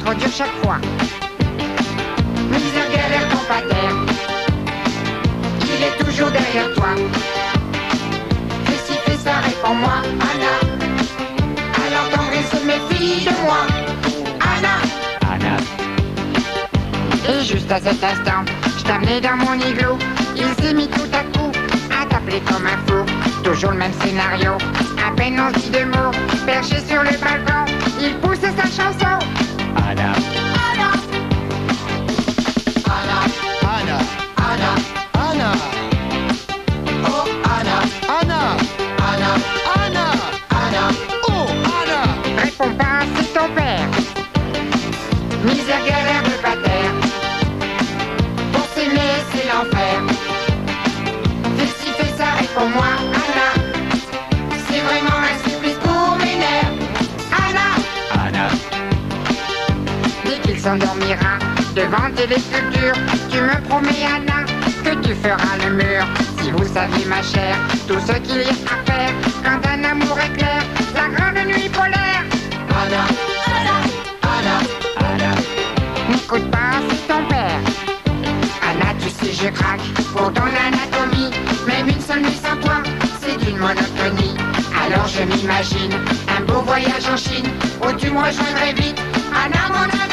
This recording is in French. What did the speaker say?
trop dur chaque fois. Misère, galère, ton pater, il est toujours derrière toi. Fais ci, fais ça, réponds-moi, Anna. Alors tendresse se méfie de moi, Anna. Anna. Et juste à cet instant, je t'amenais dans mon igloo. Il s'est mis tout à coup à t'appeler comme un fou. Toujours le même scénario, à peine on se dit deux mots. Perché sur le balcon, il pousse sa chanson. Anna. Anna, Anna, Anna, Anna, Anna, oh Anna, Anna, Anna, Anna, Anna. oh Anna. Réponds pas, c'est ton père. Misère, galère de pater, pour s'aimer c'est l'enfer. Fais ci, fais ça, réponds-moi, Anna. C'est vraiment un supplice pour mes nerfs, Anna. Anna. Dès qu'il s'endormira devant tes sculptures, tu me promets, Anna, que tu feras le mur. Si vous saviez, ma chère, tout ce qu'il y a à faire quand un amour éclaire la grande nuit polaire. Anna, Anna, Anna, Anna. n'écoute pas, c'est ton père. Anna, tu sais, je craque pour ton anatomie. Même une seule nuit sans toi, c'est d'une monotonie. Alors je m'imagine un beau voyage en Chine où tu me rejoindrais vite. Anna, mon ami.